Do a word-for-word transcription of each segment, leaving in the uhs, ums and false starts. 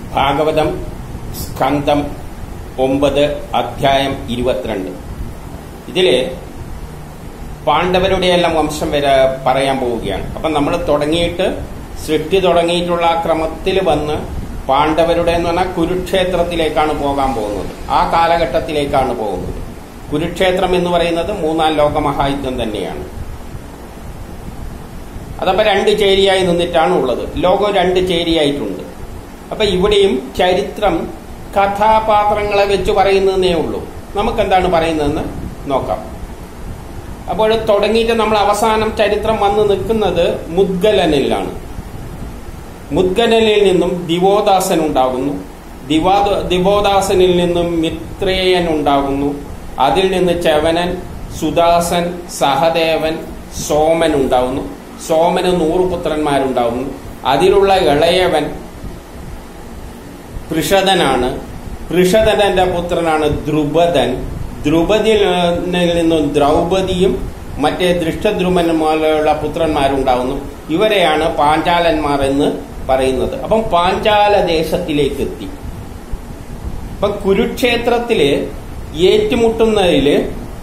ഭാഗവതം സ്കന്ധം ഒമ്പത് അധ്യായം ഇരുപത്തിരണ്ട്. ഇതില് പാണ്ഡവരുടെ എല്ലാം വംശം വരെ പറയാൻ പോവുകയാണ്. അപ്പം നമ്മൾ തുടങ്ങിയിട്ട് സൃഷ്ടി തുടങ്ങിയിട്ടുള്ള ആ ക്രമത്തിൽ വന്ന് പാണ്ഡവരുടെ എന്ന് പറഞ്ഞാൽ കുരുക്ഷേത്രത്തിലേക്കാണ് പോകാൻ പോകുന്നത്. ആ കാലഘട്ടത്തിലേക്കാണ് പോകുന്നത്. കുരുക്ഷേത്രം എന്ന് പറയുന്നത് മൂന്നാം ലോകമഹായുദ്ധം തന്നെയാണ്. അതപ്പോ രണ്ട് ചേരിയായി നിന്നിട്ടാണ് ഉള്ളത്. ലോകം രണ്ട് ചേരിയായിട്ടുണ്ട്. അപ്പൊ ഇവിടെയും ചരിത്രം കഥാപാത്രങ്ങളെ വെച്ച് പറയുന്നതേ ഉള്ളൂ. നമുക്കെന്താണ് പറയുന്നതെന്ന് നോക്കാം. അപ്പോൾ തുടങ്ങിയിട്ട് നമ്മൾ അവസാനം ചരിത്രം വന്ന് നിൽക്കുന്നത് മുദ്ഗലനിലാണ്. മുദ്ഗലനിൽ നിന്നും ദിവോദാസൻ ഉണ്ടാകുന്നു. ദിവാ ദിവോദാസനിൽ നിന്നും മിത്രേയൻ ഉണ്ടാകുന്നു. അതിൽ നിന്ന് ചവനൻ, സുദാസൻ, സഹദേവൻ, സോമൻ ഉണ്ടാകുന്നു. സോമന് നൂറ് പുത്രന്മാരുണ്ടാകുന്നു. അതിലുള്ള ഇളയവൻ പൃഷദനാണ്. പൃഷദന്റെ പുത്രനാണ് ദ്രുപദൻ. ദ്രുപദിൽ നിന്നും ദ്രൗപദിയും മറ്റേ ദൃഷ്ടദ്രുമന്മാരുള്ള പുത്രന്മാരുണ്ടാകുന്നു. ഇവരെയാണ് പാഞ്ചാലന്മാർ എന്ന് പറയുന്നത്. അപ്പം പാഞ്ചാല ദേശത്തിലേക്ക് എത്തി. അപ്പൊ കുരുക്ഷേത്രത്തില് ഏറ്റുമുട്ടുന്നതില്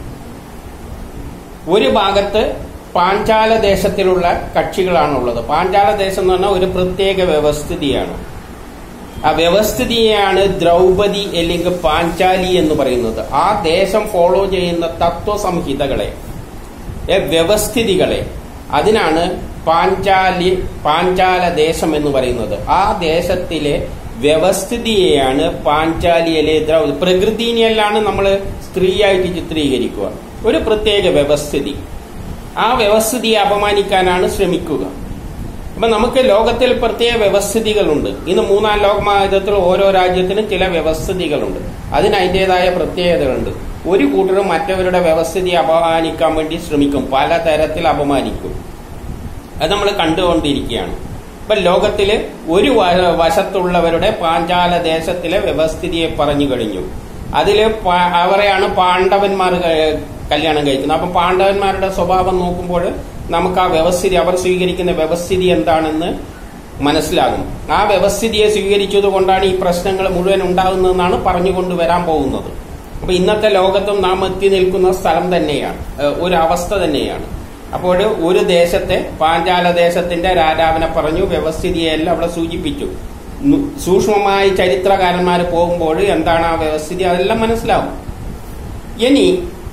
ഒരു ഭാഗത്ത് പാഞ്ചാല ദേശത്തിലുള്ള കക്ഷികളാണുള്ളത്. പാഞ്ചാല ദേശം എന്ന് പറഞ്ഞാൽ ഒരു പ്രത്യേക വ്യവസ്ഥിതിയാണ്. ആ വ്യവസ്ഥിതിയെയാണ് ദ്രൗപദി അല്ലെങ്കിൽ പാഞ്ചാലി എന്ന് പറയുന്നത്. ആ ദേശം ഫോളോ ചെയ്യുന്ന തത്വസംഹിതകളെ, വ്യവസ്ഥിതികളെ, അതിനാണ് പാഞ്ചാലി പാഞ്ചാല ദേശം എന്ന് പറയുന്നത്. ആ ദേശത്തിലെ വ്യവസ്ഥിതിയെയാണ് പാഞ്ചാലിയിലെ ദ്രൗപദി. പ്രകൃതിനെല്ലാണ് നമ്മൾ സ്ത്രീയായിട്ട് ചിത്രീകരിക്കുക. ഒരു പ്രത്യേക വ്യവസ്ഥിതി. ആ വ്യവസ്ഥിതിയെ അപമാനിക്കാനാണ് ശ്രമിക്കുക. അപ്പൊ നമുക്ക് ലോകത്തിൽ പ്രത്യേക വ്യവസ്ഥിതികളുണ്ട്. ഇന്ന് മൂന്നാം ലോകമഹായുദ്ധത്തിൽ ഓരോ രാജ്യത്തിനും ചില വ്യവസ്ഥിതികളുണ്ട്. അതിന് അതിൻ്റെതായ പ്രത്യേകതകളുണ്ട്. ഒരു കൂട്ടരും മറ്റവരുടെ വ്യവസ്ഥിതിയെ അപമാനിക്കാൻ വേണ്ടി ശ്രമിക്കും. പലതരത്തിൽ അപമാനിക്കും. അത് നമ്മൾ കണ്ടുകൊണ്ടിരിക്കുകയാണ്. ഇപ്പൊ ലോകത്തില് ഒരു വശത്തുള്ളവരുടെ പാഞ്ചാല ദേശത്തിലെ വ്യവസ്ഥിതിയെ പറഞ്ഞു കഴിഞ്ഞു. അതില് അവരെയാണ് പാണ്ഡവന്മാർ കല്യാണം കഴിക്കുന്നത്. അപ്പൊ പാണ്ഡവന്മാരുടെ സ്വഭാവം നോക്കുമ്പോൾ നമുക്ക് ആ വ്യവസ്ഥിതി, അവർ സ്വീകരിക്കുന്ന വ്യവസ്ഥിതി എന്താണെന്ന് മനസ്സിലാകും. ആ വ്യവസ്ഥിതിയെ സ്വീകരിച്ചത് കൊണ്ടാണ് ഈ പ്രശ്നങ്ങൾ മുഴുവൻ ഉണ്ടാകുന്നതെന്നാണ് പറഞ്ഞുകൊണ്ട് വരാൻ പോകുന്നത്. അപ്പൊ ഇന്നത്തെ ലോകത്തും നാം എത്തി നിൽക്കുന്ന സ്ഥലം തന്നെയാണ്, ഒരു അവസ്ഥ തന്നെയാണ്. അപ്പോൾ ഒരു ദേശത്തെ പാഞ്ചാല ദേശത്തിന്റെ രാജാവിനെ പറഞ്ഞു, വ്യവസ്ഥിതിയെല്ലാം അവിടെ സൂചിപ്പിച്ചു. സൂക്ഷ്മമായി ചരിത്രകാരന്മാർ പോകുമ്പോൾ എന്താണ് ആ വ്യവസ്ഥിതി അതെല്ലാം മനസ്സിലാവും. ഇനി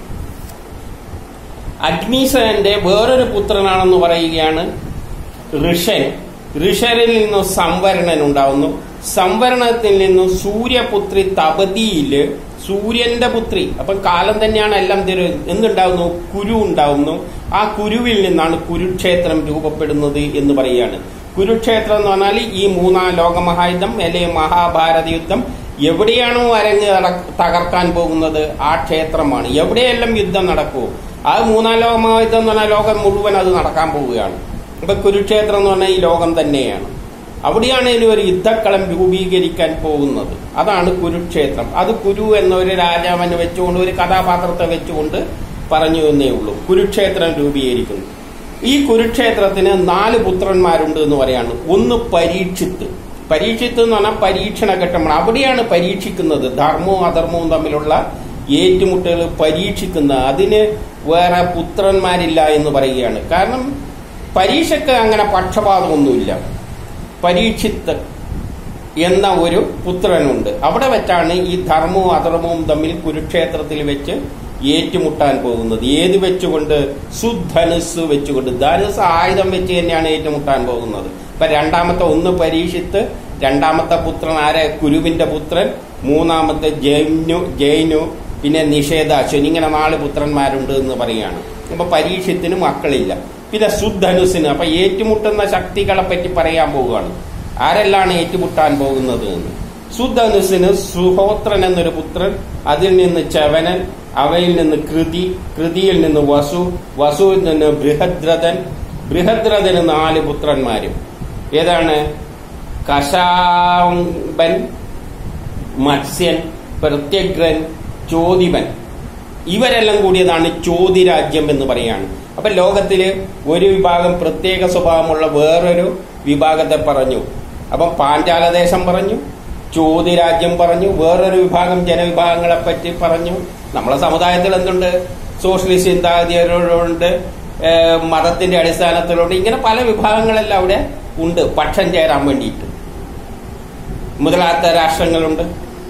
അഗ്നിസേനന്റെ വേറൊരു പുത്രനാണെന്ന് പറയുകയാണ് ഋഷൻ. ഋഷനിൽ നിന്നും സംവരണൻ ഉണ്ടാവുന്നു. സംവരണത്തിൽ നിന്നും സൂര്യപുത്രി തപതിയില് സൂര്യന്റെ പുത്രി. അപ്പൊ കാലം തന്നെയാണ് എല്ലാം എന്തുണ്ടാവുന്നു, കുരു ഉണ്ടാവുന്നു. ആ കുരുവിൽ നിന്നാണ് കുരുക്ഷേത്രം രൂപപ്പെടുന്നത് എന്ന് പറയുകയാണ്. കുരുക്ഷേത്രം എന്ന് പറഞ്ഞാൽ ഈ മൂന്നാം ലോകമഹായുദ്ധം അല്ലെങ്കിൽ മഹാഭാരത യുദ്ധം എവിടെയാണോ അരങ്ങ് തകർക്കാൻ പോകുന്നത് ആ ക്ഷേത്രമാണ്. എവിടെയെല്ലാം യുദ്ധം നടക്കുമോ ആ മൂന്നാം ലോകമഹായുദ്ധം എന്ന് പറഞ്ഞാൽ ലോകം മുഴുവൻ അത് നടക്കാൻ പോവുകയാണ്. ഇപ്പൊ കുരുക്ഷേത്രം എന്ന് പറഞ്ഞാൽ ഈ ലോകം തന്നെയാണ്. അവിടെയാണ് ഇനി ഒരു യുദ്ധക്കളം രൂപീകരിക്കാൻ പോകുന്നത്. അതാണ് കുരുക്ഷേത്രം. അത് കുരു എന്ന ഒരു രാജാവിനെ വെച്ചുകൊണ്ട്, ഒരു കഥാപാത്രത്തെ വെച്ചുകൊണ്ട് പറഞ്ഞു എന്നേ ഉള്ളൂ. കുരുക്ഷേത്രം രൂപീകരിക്കുന്നു. ഈ കുരുക്ഷേത്രത്തിന് നാല് പുത്രന്മാരുണ്ട് എന്ന് പറയാണ്. ഒന്ന് പരീക്ഷിത്ത്. പരീക്ഷിത്ത് എന്ന് പറഞ്ഞാൽ പരീക്ഷണ ഘട്ടമാണ്. അവിടെയാണ് പരീക്ഷിക്കുന്നത്. ധർമ്മവും അധർമ്മവും തമ്മിലുള്ള ഏറ്റുമുട്ടലുകൾ പരീക്ഷിക്കുന്ന. അതിന് വേറെ പുത്രന്മാരില്ല എന്ന് പറയുകയാണ്. കാരണം പരീക്ഷയ്ക്ക് അങ്ങനെ പക്ഷപാതമൊന്നുമില്ല. പരീക്ഷിത്ത് എന്ന ഒരു പുത്രനുണ്ട്. അവിടെ വെച്ചാണ് ഈ ധർമ്മവും അധർമ്മവും തമ്മിൽ കുരുക്ഷേത്രത്തിൽ വെച്ച് ഏറ്റുമുട്ടാൻ പോകുന്നത്. ഏത് വെച്ചുകൊണ്ട്? സുധനുസ് വെച്ചുകൊണ്ട്. ധനുസ് ആയുധം വെച്ച് തന്നെയാണ് ഏറ്റുമുട്ടാൻ പോകുന്നത്. ഇപ്പൊ രണ്ടാമത്തെ ഒന്ന് പരീക്ഷിത്ത്, രണ്ടാമത്തെ പുത്രൻ ആരെ? കുരുവിന്റെ പുത്രൻ. മൂന്നാമത്തെ ജൈനു ജൈനു പിന്നെ നിഷേധാശ്വൻ. ഇങ്ങനെ നാല് പുത്രന്മാരുണ്ട് എന്ന് പറയുകയാണ്. അപ്പൊ പരീക്ഷത്തിന് മക്കളില്ല. പിന്നെ സുധനുസിന്. അപ്പൊ ഏറ്റുമുട്ടുന്ന ശക്തികളെ പറ്റി പറയാൻ പോവുകയാണ്. ആരെല്ലാണ് ഏറ്റുമുട്ടാൻ പോകുന്നത് എന്ന്. സുധനുസിന് സുഹോത്രൻ എന്നൊരു പുത്രൻ, അതിൽ നിന്ന് ചവനൻ, അവയിൽ നിന്ന് കൃതി, കൃതിയിൽ നിന്ന് വസു, വസുവിൽ നിന്ന് ബൃഹദ്രഥൻ, ബൃഹദ്രഥന് നാല് പുത്രന്മാരും. ഏതാണ്? കശാംബൻ, മത്സ്യൻ, പ്രത്യഗ്രൻ, ചോദിമൻ. ഇവരെല്ലാം കൂടിയതാണ് ചോതിരാജ്യം എന്ന് പറയാണ്. അപ്പൊ ലോകത്തില് ഒരു വിഭാഗം പ്രത്യേക സ്വഭാവമുള്ള വേറൊരു വിഭാഗത്തെ പറഞ്ഞു. അപ്പം പാഞ്ചാലദേശം പറഞ്ഞു, ചോദ്യരാജ്യം പറഞ്ഞു, വേറൊരു വിഭാഗം ജനവിഭാഗങ്ങളെ പറ്റി പറഞ്ഞു. നമ്മളെ സമുദായത്തിൽ എന്തുണ്ട്? സോഷ്യലിസ്റ്റ് ചിന്താഗതികളുണ്ട്, മതത്തിന്റെ അടിസ്ഥാനത്തിലുണ്ട്, ഇങ്ങനെ പല വിഭാഗങ്ങളെല്ലാം അവിടെ ഉണ്ട് പക്ഷം ചേരാൻ വേണ്ടിയിട്ട്. മുതലാത്ത രാഷ്ട്രങ്ങളുണ്ട്,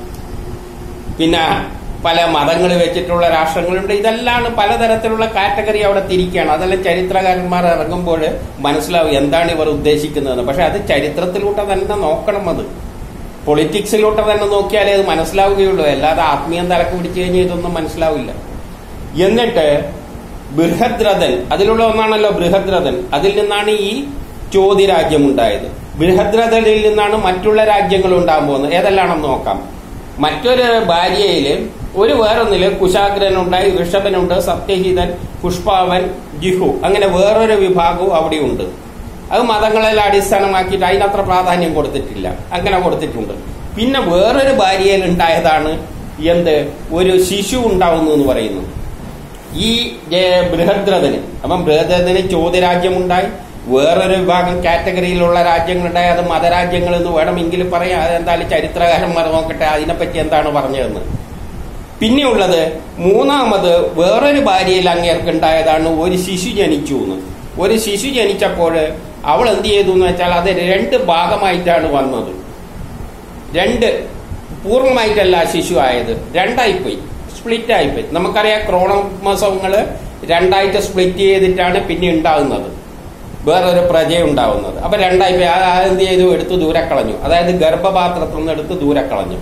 പിന്നെ പല മതങ്ങൾ വെച്ചിട്ടുള്ള രാഷ്ട്രങ്ങളുണ്ട്. ഇതെല്ലാം പലതരത്തിലുള്ള കാറ്റഗറി അവിടെ തിരിക്കുകയാണ്. അതെല്ലാം ചരിത്രകാരന്മാർ ഇറങ്ങുമ്പോൾ മനസ്സിലാവും എന്താണ് ഇവർ ഉദ്ദേശിക്കുന്നത്. പക്ഷെ അത് ചരിത്രത്തിലൂടെ തന്നെ നോക്കണം, അത് പൊളിറ്റിക്സിലൂടെ തന്നെ നോക്കിയാലേ അത് മനസ്സിലാവുകയുള്ളൂ. അല്ലാതെ ആത്മീയം തലക്ക് പിടിച്ചു കഴിഞ്ഞാൽ ഇതൊന്നും മനസ്സിലാവില്ല. എന്നിട്ട് ബൃഹദ്രഥൻ, അതിലുള്ള ഒന്നാണല്ലോ ബൃഹദ്രഥൻ, അതിൽ നിന്നാണ് ഈ ചോദ്യരാജ്യം ഉണ്ടായത്. ബൃഹദ്രഥനിൽ നിന്നാണ് മറ്റുള്ള രാജ്യങ്ങൾ ഉണ്ടാകാൻ പോകുന്നത്. ഏതെല്ലാണെന്ന് നോക്കാം. മറ്റൊരു ഭാര്യയില് ഒരു വേറൊന്നില് കുശാഗ്രനുണ്ടായി, ഋഷഭനുണ്ട്, സത്യഹിതൻ, പുഷ്പാവൻ, ജിഹു, അങ്ങനെ വേറൊരു വിഭാഗവും അവിടെയുണ്ട്. അത് മതങ്ങളെല്ലാം അടിസ്ഥാനമാക്കിയിട്ട് അതിനത്ര പ്രാധാന്യം കൊടുത്തിട്ടില്ല, അങ്ങനെ കൊടുത്തിട്ടുണ്ട്. പിന്നെ വേറൊരു ഭാര്യയിൽ ഉണ്ടായതാണ് എന്ത്, ഒരു ശിശു ഉണ്ടാവുന്നു എന്ന് പറയുന്നു ഈ ബൃഹദ്രഥന്. അപ്പം ബൃഹദ്രഥന് ചോദ്യരാജ്യമുണ്ടായി, വേറൊരു വിഭാഗം കാറ്റഗറിയിലുള്ള രാജ്യങ്ങളുണ്ടായി. അത് മതരാജ്യങ്ങൾ എന്ന് വേണമെങ്കിൽ പറയാം. അതെന്തായാലും ചരിത്രകാരന്മാർ നോക്കട്ടെ അതിനെപ്പറ്റി എന്താണ് പറഞ്ഞതെന്ന്. പിന്നെയുള്ളത് മൂന്നാമത് വേറൊരു ഭാര്യയിൽ അങ്ങേർക്കുണ്ടായതാണ് ഒരു ശിശു ജനിച്ചു എന്ന്. ഒരു ശിശു ജനിച്ചപ്പോൾ അവൾ എന്ത് ചെയ്തു എന്ന് വെച്ചാൽ അത് രണ്ട് ഭാഗമായിട്ടാണ് വന്നത്. രണ്ട് പൂർണ്ണമായിട്ടല്ല ശിശു ആയത്, രണ്ടായിപ്പോയി, സ്പ്ലിറ്റ് ആയിപ്പോയി. നമുക്കറിയാം ക്രോമസോമുകള് രണ്ടായിട്ട് സ്പ്ലിറ്റ് ചെയ്തിട്ടാണ് പിന്നെ ഉണ്ടാകുന്നത്, വേറൊരു പ്രജ ഉണ്ടാവുന്നത്. അപ്പൊ രണ്ടായിപ്പോയി. അതെന്ത് ചെയ്തു, എടുത്ത് ദൂരെ കളഞ്ഞു. അതായത് ഗർഭപാത്രത്തിൽ നിന്ന് എടുത്ത് ദൂരെ കളഞ്ഞു.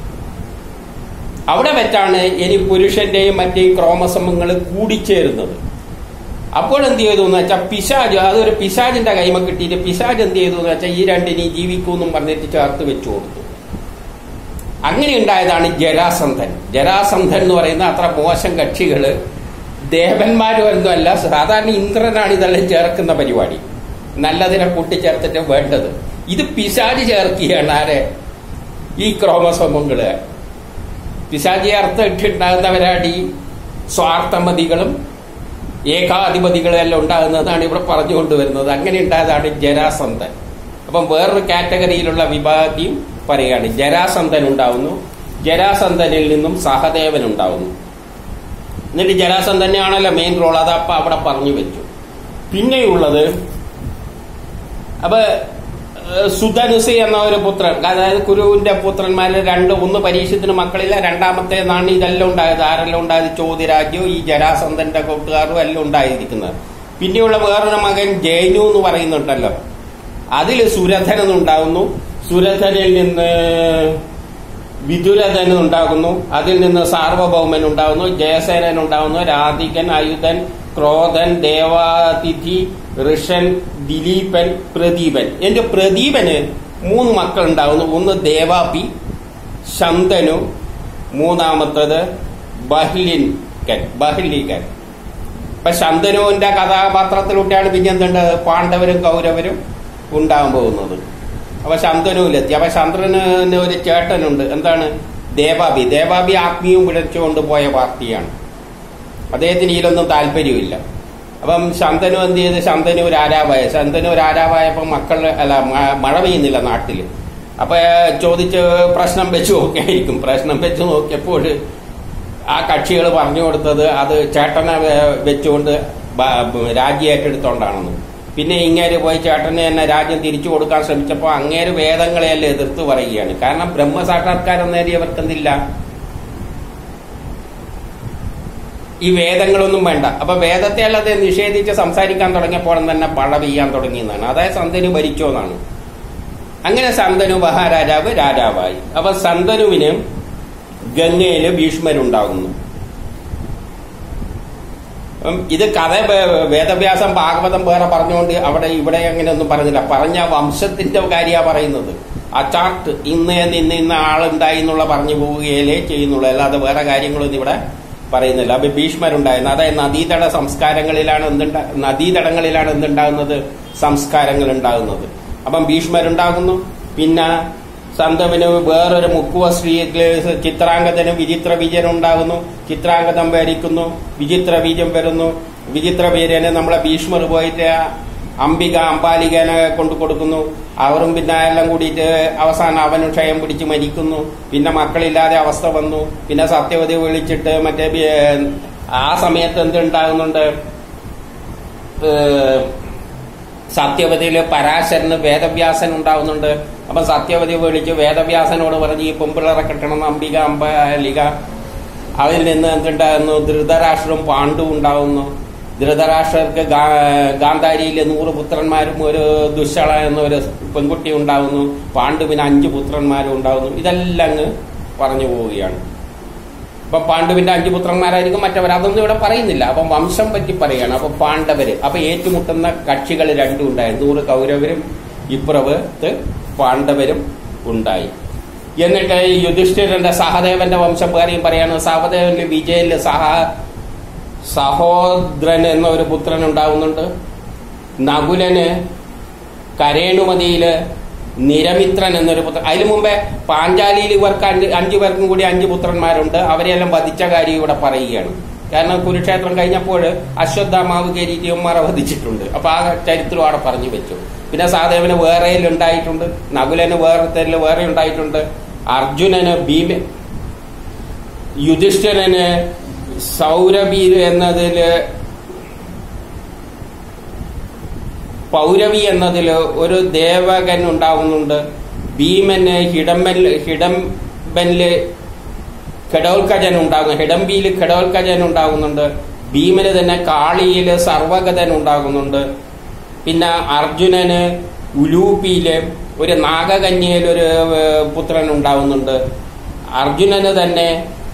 അവിടെ വെച്ചാണ് ഇനി പുരുഷന്റെയും മറ്റേയും ക്രോമസോമുകൾ കൂടിച്ചേരുന്നത്. അപ്പോൾ എന്ത് ചെയ്തു എന്ന് വെച്ചാൽ പിശാജ്, അതൊരു പിശാജിന്റെ കൈമ കിട്ടിയിട്ട് പിശാജ് എന്ത് ചെയ്തു എന്ന് വെച്ചാൽ ഈ രണ്ടിനി ജീവിക്കൂന്നും പറഞ്ഞിട്ട് ചേർത്ത് വെച്ചു കൊടുത്തു. അങ്ങനെ ഉണ്ടായതാണ് ജരാസന്ധൻ. ജരാസന്ധൻ എന്ന് പറയുന്ന അത്ര മോശം കക്ഷികള് ദേവന്മാരും ഒന്നും അല്ല, സാധാരണ ഇന്ദ്രനാണ് ഇതെല്ലാം ചേർക്കുന്ന പരിപാടി. നല്ലതിനെ കൂട്ടിച്ചേർത്തിട്ട് വേണ്ടത്. ഇത് പിശാജ് ചേർക്കുകയാണ്. ആരെ? ഈ ക്രോമസോമുകള്. പിശാചി അർത്ഥം ഇട്ടുണ്ടാകുന്നവരാണ് ഈ സ്വാർത്ഥമതികളും ഏകാധിപതികളും എല്ലാം ഉണ്ടാകുന്നതാണ് ഇവിടെ പറഞ്ഞുകൊണ്ടുവരുന്നത്. അങ്ങനെ ഉണ്ടായതാണ് ജരാസന്ധൻ. അപ്പം വേറൊരു കാറ്റഗറിയിലുള്ള വിഭാഗത്തെയും പറയുകയാണ്. ജരാസന്ധൻ ഉണ്ടാവുന്നു, ജരാസന്ധനിൽ നിന്നും സഹദേവൻ ഉണ്ടാവുന്നു. എന്നിട്ട് ജരാസന്ധനെയാണല്ലോ മെയിൻ റോൾ, അതപ്പ അവിടെ പറഞ്ഞു വെച്ചു. പിന്നെയുള്ളത് അപ്പൊ സുധനുസ് എന്ന ഒരു പുത്രൻ, അതായത് കുരുവിന്റെ പുത്രന്മാരിൽ രണ്ട്, ഒന്ന് പരീക്ഷത്തിന് മക്കളില്ല, രണ്ടാമത്തേതാണ് ഇതെല്ലാം ഉണ്ടായത്. ആരെല്ലാം ഉണ്ടായത്? ചോദ്യരാജ്യവും ഈ ജരാസന്ധന്റെ കൂട്ടുകാരും എല്ലാം ഉണ്ടായിരിക്കുന്നത്. പിന്നെയുള്ള വേറൊരു മകൻ ജൈനു എന്ന് പറയുന്നുണ്ടല്ലോ, അതിൽ സുരഥൻ ഉണ്ടാകുന്നു. സുരഥനിൽ നിന്ന് വിദുരഥൻ ഉണ്ടാകുന്നു, അതിൽ നിന്ന് സാർവഭൗമൻ ഉണ്ടാകുന്നു, ജയസേനൻ ഉണ്ടാകുന്നു, രാധികൻ, ആയുധൻ, ക്രോധൻ, ദേവാതിഥി, ഋഷൻ, ദിലീപൻ, പ്രദീപൻ. എന്റെ പ്രദീപന് മൂന്ന് മക്കൾ ഉണ്ടാകുന്നു. ഒന്ന് ദേവാപി, ശന്തനു, മൂന്നാമത്തത് ബഹ്ലികൻ. ബഹ്ലികൻ ഇപ്പൊ ശന്തനുവിന്റെ കഥാപാത്രത്തിലൂടെയാണ് പിന്നെ എന്തുണ്ട് പാണ്ഡവരും കൗരവരും ഉണ്ടാകാൻ പോകുന്നത്. അപ്പൊ ശന്തനുവിലെത്തി. അപ്പൊ ചന്ദ്രന് ഒരു ചേട്ടനുണ്ട്, എന്താണ്? ദേവാബി. ദേവാബി ആത്മീയവും പിടിച്ചുകൊണ്ട് പോയ പാർട്ടിയാണ്. അദ്ദേഹത്തിന് ഇതിലൊന്നും താല്പര്യമില്ല. അപ്പം ശന്തനു എന്ത് ചെയ്ത്, ശന്തനു രാജാവായ ശന്തനു രാജാവായപ്പോ മക്കൾ അല്ല മഴ പെയ്യുന്നില്ല നാട്ടില്. അപ്പൊ ചോദിച്ച് പ്രശ്നം വെച്ച് നോക്കിയായിരിക്കും. പ്രശ്നം വെച്ച് നോക്കിയപ്പോൾ ആ കക്ഷികൾ പറഞ്ഞു കൊടുത്തത് അത് ചേട്ടനെ വെച്ചുകൊണ്ട് രാജ്യം ഏറ്റെടുത്തോണ്ടാണെന്ന്. പിന്നെ ഇങ്ങേര് പോയി ചേട്ടന് തന്നെ രാജ്യം തിരിച്ചു കൊടുക്കാൻ ശ്രമിച്ചപ്പോൾ അങ്ങേര് വേദങ്ങളെയെല്ലാം എതിർത്ത് പറയുകയാണ്. കാരണം ബ്രഹ്മസാക്ഷാത്കാരം നേടിയവർക്ക് എന്തില്ല, ഈ വേദങ്ങളൊന്നും വേണ്ട. അപ്പൊ വേദത്തെ അല്ലാതെ നിഷേധിച്ച് സംസാരിക്കാൻ തുടങ്ങിയപ്പോൾ തന്നെ പഴ പെയ്യാൻ തുടങ്ങിയെന്നാണ്. അതായത് സന്തനു ഭരിച്ചോന്നാണ്. അങ്ങനെ സന്തനു മഹാരാജാവ് രാജാവായി. അപ്പൊ സന്തനുവിന് ഗംഗയില് ഭീഷ്മരുണ്ടാകുന്നു. ഇത് കഥ വേദവ്യാസം ഭാഗവതം വേറെ പറഞ്ഞുകൊണ്ട് അവിടെ ഇവിടെ അങ്ങനെയൊന്നും പറഞ്ഞില്ല. പറഞ്ഞ വംശത്തിന്റെ കാര്യമാണ് പറയുന്നത്. ആ ചാർട്ട് ഇന്ന് ഇന്ന് ഇന്ന ആളുണ്ടായി എന്നുള്ള പറഞ്ഞു പോവുകയല്ലേ ചെയ്യുന്നുള്ളൂ, അല്ലാതെ വേറെ കാര്യങ്ങളൊന്നും ഇവിടെ പറയുന്നില്ല. അപ്പൊ ഭീഷ്മരുണ്ടായിരുന്നു. അതായത് നദീതട സംസ്കാരങ്ങളിലാണ് എന്തുണ്ടാ നദീതടങ്ങളിലാണ് എന്തുണ്ടാകുന്നത്, സംസ്കാരങ്ങൾ ഉണ്ടാകുന്നത്. അപ്പം ഭീഷ്മരുണ്ടാകുന്നു. പിന്നെ സന്തവിന് വേറൊരു മുക്കുവ സ്ത്രീ ചിത്രാംഗതനും വിചിത്ര ബീജനും ഉണ്ടാകുന്നു. ചിത്രാംഗതം ഭരിക്കുന്നു, വിചിത്ര ബീജം വരുന്നു. വിചിത്ര ബീജന് നമ്മളെ ഭീഷ്മർ പോയിട്ട് അംബിക അംബാലികനെ കൊണ്ടു കൊടുക്കുന്നു. അവരും പിന്നെ എല്ലാം കൂടിയിട്ട് അവസാനം അവനും ക്ഷയം പിടിച്ച് മരിക്കുന്നു. പിന്നെ മക്കളില്ലാതെ അവസ്ഥ വന്നു. പിന്നെ സത്യവതി വിളിച്ചിട്ട് മറ്റേ ആ സമയത്ത് എന്തുണ്ടാകുന്നുണ്ട്, സത്യവതിയില് പരാശരന് വേദവ്യാസൻ ഉണ്ടാവുന്നുണ്ട്. അപ്പൊ സത്യവതി വിളിച്ച് വേദവ്യാസനോട് പറഞ്ഞ് ഈ പെമ്പിള്ളറെ കെട്ടണം അംബിക അംബാലിക. അതിൽ നിന്ന് എന്തുണ്ടാകുന്നു, ധൃതരാഷ്ട്രവും പാണ്ഡുവും ഉണ്ടാവുന്നു. ധൃതരാഷ്ട്രർക്ക് ഗാന്ധാരിയിലെ നൂറ് പുത്രന്മാരും ഒരു ദുശ്ശള എന്ന ഒരു പെൺകുട്ടി ഉണ്ടാവുന്നു. പാണ്ഡുവിന് അഞ്ച് പുത്രന്മാരും ഉണ്ടാവുന്നു. ഇതെല്ലാം അങ്ങ് പറഞ്ഞു പോവുകയാണ്. അപ്പൊ പാണ്ഡുവിന്റെ അഞ്ച് പുത്രന്മാരായിരിക്കും മറ്റവർ, അതൊന്നും ഇവിടെ പറയുന്നില്ല. അപ്പം വംശം പറ്റി പറയുകയാണ്. അപ്പൊ പാണ്ഡവര്, അപ്പൊ ഏറ്റുമുട്ടുന്ന കക്ഷികൾ രണ്ടും ഉണ്ടായി. നൂറ് കൗരവരും ഇപ്പുറത്ത് പാണ്ഡവരും ഉണ്ടായി. എന്നിട്ട് യുധിഷ്ഠിരന്റെ സഹദേവന്റെ വംശം കാര്യം പറയാണ്. സഹദേവനില് വിജയനില് സഹ സഹോദരൻ എന്ന ഒരു പുത്രൻ ഉണ്ടാവുന്നുണ്ട്. നകുലന് കരേണുമതിയില് നിരമിത്രൻ എന്നൊരു പുത്രൻ. അതിനു മുമ്പേ പാഞ്ചാലിയിൽ ഇവർക്ക് അഞ്ച് അഞ്ചു പേർക്കും കൂടി അഞ്ച് പുത്രന്മാരുണ്ട്. അവരെല്ലാം വധിച്ച കാര്യം ഇവിടെ പറയുകയാണ്. കാരണം കുരുക്ഷേത്രം കഴിഞ്ഞപ്പോൾ അശ്വത്ഥാമാവ് കയറിയന്മാരെ വധിച്ചിട്ടുണ്ട്. അപ്പൊ ആ ചരിത്രം അവിടെ പറഞ്ഞു വെച്ചു. പിന്നെ സഹദേവന് വേറെ ഉണ്ടായിട്ടുണ്ട്, നകുലന് വേറെ വേറെ ഉണ്ടായിട്ടുണ്ട്, അർജുനന് ഭീമ, യുധിഷ്ഠിരന് സൗരഭി എന്നതില് പൗരവി എന്നതില് ഒരു ദേവകൻ ഉണ്ടാവുന്നുണ്ട്. ഭീമന് ഹിഡംബൻ ഹിഡംബനില് ഘടോൽക്കജൻ ഉണ്ടാകുന്നു. ഹിഡംബിയില് ഘടോൽക്കജൻ ഉണ്ടാകുന്നുണ്ട്. ഭീമന് തന്നെ കാളിയില് സർവഗതൻ ഉണ്ടാകുന്നുണ്ട്. പിന്നെ അർജുനന് ഉലൂപ്പിയില് ഒരു നാഗകന്യയിലൊരു പുത്രൻ ഉണ്ടാവുന്നുണ്ട്. അർജുനന് തന്നെ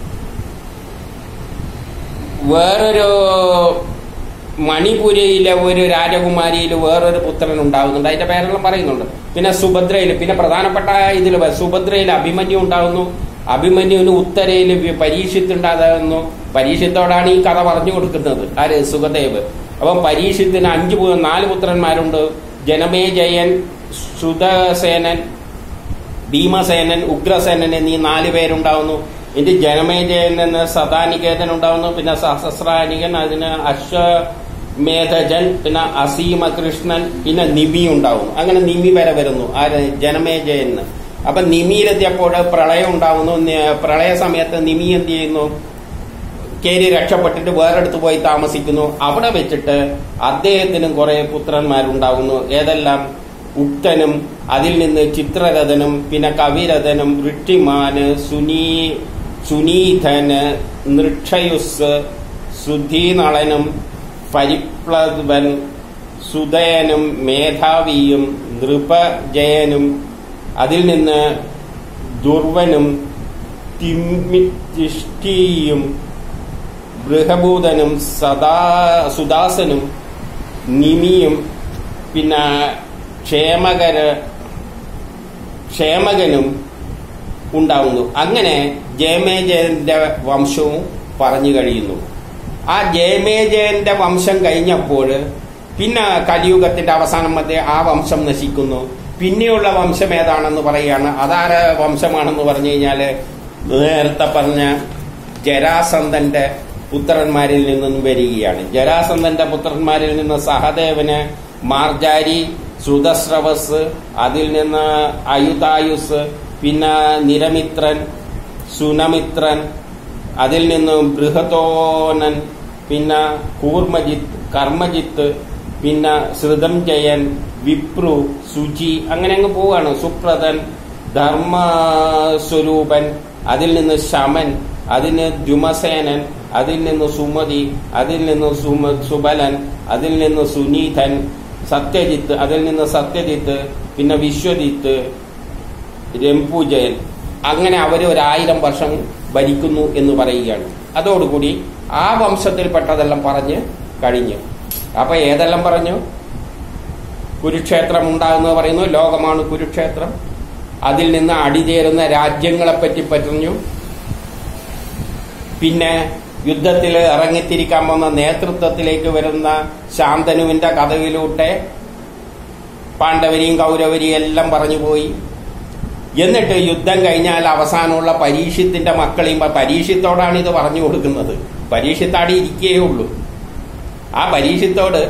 വേറൊരു മണിപുരയിലെ ഒരു രാജകുമാരിയിൽ വേറൊരു പുത്രൻ ഉണ്ടാവുന്നുണ്ട്. അതിന്റെ പേരെല്ലാം പറയുന്നുണ്ട്. പിന്നെ സുഭദ്രയിൽ, പിന്നെ പ്രധാനപ്പെട്ട ഇതിൽ സുഭദ്രയിൽ അഭിമന്യു ഉണ്ടാവുന്നു. അഭിമന്യുവിന് ഉത്തരയിൽ പരീക്ഷിത്തുണ്ടാകുന്നു. പരീക്ഷത്തോടാണ് ഈ കഥ പറഞ്ഞു കൊടുക്കുന്നത് ആര്, സുഖദേവ്. അപ്പം പരീക്ഷത്തിന് അഞ്ച് നാല് പുത്രന്മാരുണ്ട്. ജനമേജയൻ, ശ്രുതസേനൻ, ഭീമസേനൻ, ഉഗ്രസേനൻ എന്നീ നാല് പേരുണ്ടാവുന്നു. ഇത് ജനമേജയൻ എന്ന സദാനികേതൻ ഉണ്ടാവുന്നു. പിന്നെ സഹസ്രാനികൻ, അതിന് അശ്വമേധജൻ, പിന്നെ അസീമകൃഷ്ണൻ, പിന്നെ നിമി ഉണ്ടാവുന്നു. അങ്ങനെ നിമി വരെ വരുന്നു ആര്, ജനമേജയന്. അപ്പൊ നിമിയിലെത്തിയപ്പോൾ പ്രളയം ഉണ്ടാവുന്നു. പ്രളയ സമയത്ത് നിമി എന്ത് ചെയ്യുന്നു, കേരി രക്ഷപ്പെട്ടിട്ട് വേറെടുത്ത് പോയി താമസിക്കുന്നു. അവിടെ വെച്ചിട്ട് അദ്ദേഹത്തിനും കുറെ പുത്രന്മാരുണ്ടാകുന്നു. ഏതെല്ലാം, ഉക്തനും, അതിൽ നിന്ന് ചിത്രരഥനും, പിന്നെ കവിരഥനും, ഋഷിമാന്, സുനീ സുനീധന്, നൃക്ഷയുസ്, സുധീനളനും, പരിപ്ലവൻ, സുദയനും, മേധാവിയും, നൃപജയനും, അതിൽ നിന്ന് ദുർവനും, തിഷ്ടിയും, ബൃഹഭൂതനും, സദാ സുദാസനും, നിമിയും, പിന്നെ ക്ഷേമകര ക്ഷേമകനും ഉണ്ടാവുന്നു. അങ്ങനെ ജയമേജയന്റെ വംശവും പറഞ്ഞു കഴിയുന്നു. ആ ജയമേജയന്റെ വംശം കഴിഞ്ഞപ്പോൾ പിന്നെ കലിയുഗത്തിന്റെ അവസാനം മധ്യേ ആ വംശം നശിക്കുന്നു. പിന്നെയുള്ള വംശം ഏതാണെന്ന് പറയുകയാണ്. അതാര വംശമാണെന്ന് പറഞ്ഞു കഴിഞ്ഞാല് നേരത്തെ പറഞ്ഞ ജരാസന്ധന്റെ പുത്രന്മാരിൽ നിന്നും വരികയാണ്. ജരാസന്ധന്റെ പുത്രന്മാരിൽ നിന്ന് സഹദേവന് മാർജാരി, ശ്രുതസ്രവസ്, അതിൽ നിന്ന് അയുതായുസ്, പിന്നെ നിരമിത്രൻ, സുനമിത്രൻ, അതിൽ നിന്ന് ബൃഹതോനൻ, പിന്നെ കൂർമജിത്ത്, കർമ്മജിത്ത്, പിന്നെ ശ്രുതംജയൻ, വിപ്രു, സുചി, അങ്ങനെ അങ്ങ് പോവാണ്. സുപ്രതൻ, ധർമ്മസ്വരൂപൻ, അതിൽ നിന്ന് ശമൻ, അതിന് ദ്യുമസേനൻ, അതിൽ നിന്ന് സുമതി, അതിൽ നിന്ന് സുബലൻ, അതിൽ നിന്ന് സുനീതൻ, സത്യജിത്ത്, അതിൽ നിന്ന് സത്യജിത്ത്, പിന്നെ വിശ്വജിത്ത്, രംപുജയൻ. അങ്ങനെ അവര് ഒരായിരം വർഷം ഭരിക്കുന്നു എന്ന് പറയുകയാണ്. അതോടുകൂടി ആ വംശത്തിൽപ്പെട്ടതെല്ലാം പറഞ്ഞ് കഴിഞ്ഞു. അപ്പൊ ഏതെല്ലാം പറഞ്ഞു? കുരുക്ഷേത്രം ഉണ്ടാകുന്നത് പറയുന്നു, ലോകമാണ് കുരുക്ഷേത്രം. അതിൽ നിന്ന് അടിചേരുന്ന രാജ്യങ്ങളെപ്പറ്റി പറഞ്ഞു. പിന്നെ യുദ്ധത്തിൽ ഇറങ്ങിത്തിരിക്കാൻ പോകുന്ന നേതൃത്വത്തിലേക്ക് വരുന്ന ശാന്തനുവിന്റെ കഥയിലൂടെ പാണ്ഡവരെയും കൗരവരെയും എല്ലാം പറഞ്ഞുപോയി. എന്നിട്ട് യുദ്ധം കഴിഞ്ഞാൽ അവസാനമുള്ള പരീക്ഷിത്തിന്റെ മക്കളെയും, പരീക്ഷിത്തോടാണ് ഇത് പറഞ്ഞു കൊടുക്കുന്നത്. പരീക്ഷിത്താടി ഇരിക്കേ ഉള്ളൂ. ആ പരീക്ഷിത്തോട്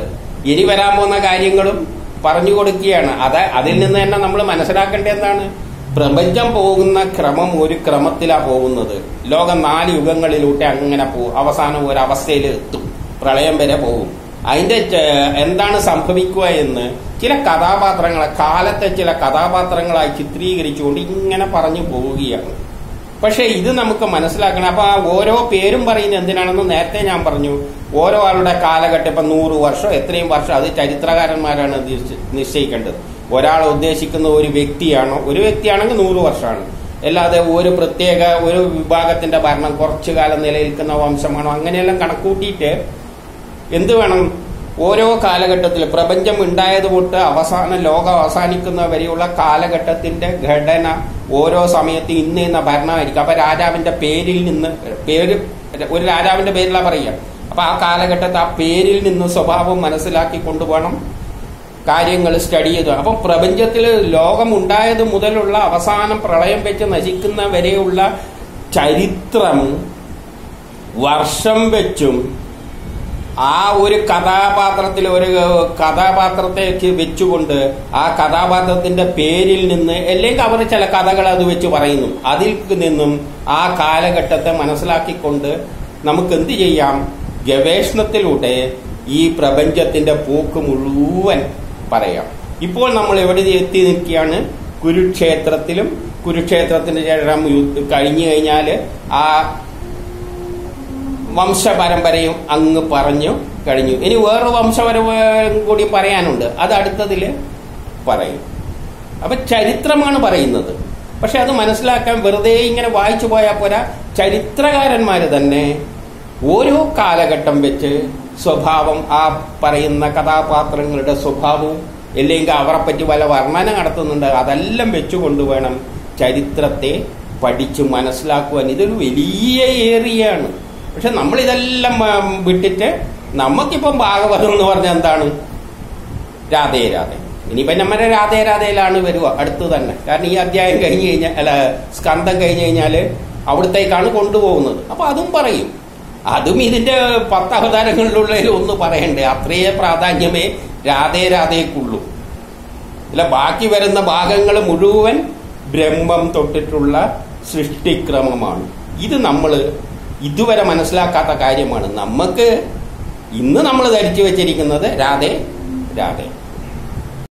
ഇനി വരാൻ പോകുന്ന കാര്യങ്ങളും പറഞ്ഞു കൊടുക്കുകയാണ്. അത് അതിൽ നിന്ന് തന്നെ നമ്മൾ മനസ്സിലാക്കേണ്ടത് എന്താണ്? പ്രപഞ്ചം പോകുന്ന ക്രമം ഒരു ക്രമത്തിലാ പോകുന്നത്. ലോകം നാല് യുഗങ്ങളിലൂടെ അങ്ങനെ പോകും. അവസാനം ഒരവസ്ഥയിൽ എത്തും, പ്രളയം വരെ പോകും. അതിന്റെ എന്താണ് സംഭവിക്കുക എന്ന് ചില കഥാപാത്രങ്ങളെ കാലത്തെ ചില കഥാപാത്രങ്ങളായി ചിത്രീകരിച്ചുകൊണ്ട് ഇങ്ങനെ പറഞ്ഞു പോവുകയാണ്. പക്ഷെ ഇത് നമുക്ക് മനസ്സിലാക്കണം. അപ്പൊ ആ ഓരോ പേരും പറയുന്നത് എന്തിനാണെന്ന് നേരത്തെ ഞാൻ പറഞ്ഞു. ഓരോ ആളുടെ കാലഘട്ടം, ഇപ്പൊ നൂറ് വർഷം എത്രയും വർഷം, അത് ചരിത്രകാരന്മാരാണ് നിശ്ചയിക്കേണ്ടത്. ഒരാൾ ഉദ്ദേശിക്കുന്ന ഒരു വ്യക്തിയാണോ, ഒരു വ്യക്തിയാണെങ്കിൽ നൂറ് വർഷമാണ്. അല്ലാതെ ഒരു പ്രത്യേക ഒരു വിഭാഗത്തിന്റെ ഭരണം കുറച്ചു കാലം നിലനിൽക്കുന്ന വംശമാണോ, അങ്ങനെയെല്ലാം കണക്കൂട്ടിയിട്ട് എന്ത് വേണം? ഓരോ കാലഘട്ടത്തിൽ പ്രപഞ്ചം ഉണ്ടായത് തൊട്ട് അവസാനം ലോകം അവസാനിക്കുന്ന വരെയുള്ള കാലഘട്ടത്തിന്റെ ഘടന ഓരോ സമയത്ത് ഇന്ന ഇന്ന ഭരണമായിരിക്കും. അപ്പൊ രാജാവിന്റെ പേരിൽ നിന്ന്, പേര് ഒരു രാജാവിന്റെ പേരിലാ പറയുക. അപ്പൊ ആ കാലഘട്ടത്തെ ആ പേരിൽ നിന്ന് സ്വഭാവം മനസ്സിലാക്കി കൊണ്ടുപോകണം കാര്യങ്ങൾ സ്റ്റഡി ചെയ്തു. അപ്പൊ പ്രപഞ്ചത്തിൽ ലോകം ഉണ്ടായത് മുതലുള്ള അവസാനം പ്രളയം വെച്ച് നശിക്കുന്ന വരെയുള്ള ചരിത്രം വർഷം വെച്ചും ആ ഒരു കഥാപാത്രത്തിൽ ഒരു കഥാപാത്രത്തെ വെച്ചുകൊണ്ട് ആ കഥാപാത്രത്തിന്റെ പേരിൽ നിന്ന്, അല്ലെങ്കിൽ അവർ ചില കഥകൾ അത് വെച്ച് പറയുന്നു, അതിൽ നിന്നും ആ കാലഘട്ടത്തെ മനസ്സിലാക്കിക്കൊണ്ട് നമുക്ക് എന്ത് ചെയ്യാം? ഗവേഷണത്തിലൂടെ ഈ പ്രപഞ്ചത്തിന്റെ പോക്ക് മുഴുവൻ പറയാം. ഇപ്പോൾ നമ്മൾ എവിടെ എത്തി നിൽക്കുകയാണ്? കുരുക്ഷേത്രത്തിലും കുരുക്ഷേത്രത്തിന്റെ ശേഷം കഴിഞ്ഞു കഴിഞ്ഞാൽ ആ വംശപരമ്പരയും അങ്ങ് പറഞ്ഞു കഴിഞ്ഞു. ഇനി വേറൊരു വംശപരമ്പരയും കൂടി പറയാനുണ്ട്, അത് അടുത്തതില് പറയും. അപ്പൊ ചരിത്രമാണ് പറയുന്നത്. പക്ഷെ അത് മനസ്സിലാക്കാൻ വെറുതെ ഇങ്ങനെ വായിച്ചു പോയാൽ പോരാ. ചരിത്രകാരന്മാര് തന്നെ ഓരോ കാലഘട്ടം വെച്ച് സ്വഭാവം, ആ പറയുന്ന കഥാപാത്രങ്ങളുടെ സ്വഭാവവും അല്ലെങ്കിൽ അവരെ പറ്റി വല്ല വർണ്ണന നടത്തുന്നുണ്ട്, അതെല്ലാം വെച്ചുകൊണ്ട് വേണം ചരിത്രത്തെ പഠിച്ച് മനസ്സിലാക്കുവാൻ. ഇതൊരു വലിയ ഏറിയാണ്. പക്ഷെ നമ്മളിതെല്ലാം വിട്ടിട്ട് നമുക്കിപ്പം ഭാഗവതം എന്ന് പറഞ്ഞാൽ എന്താണ്? രാധേ രാധേ. ഇനിയിപ്പം നമ്മുടെ രാധേ രാധയിലാണ് വരിക അടുത്ത് തന്നെ. കാരണം ഈ അധ്യായം കഴിഞ്ഞ് കഴിഞ്ഞാൽ, അല്ല സ്കന്ധം കഴിഞ്ഞ് കഴിഞ്ഞാൽ അവിടത്തേക്കാണ് കൊണ്ടുപോകുന്നത്. അപ്പൊ അതും പറയും. അതും ഇതിന്റെ പത്തവതാരങ്ങളിലുള്ളതിൽ ഒന്ന് പറയണ്ടേ? അത്രയേ പ്രാധാന്യമേ രാധേ രാധേക്കുള്ളൂ. അല്ല, ബാക്കി വരുന്ന ഭാഗങ്ങൾ മുഴുവൻ ബ്രഹ്മം തൊട്ടിട്ടുള്ള സൃഷ്ടിക്രമമാണ്. ഇത് നമ്മൾ ഇതുവരെ മനസ്സിലാക്കാത്ത കാര്യമാണ്. നമുക്ക് ഇന്ന് നമ്മൾ ധരിച്ചു വെച്ചിരിക്കുന്നത് രാധേ രാധേ.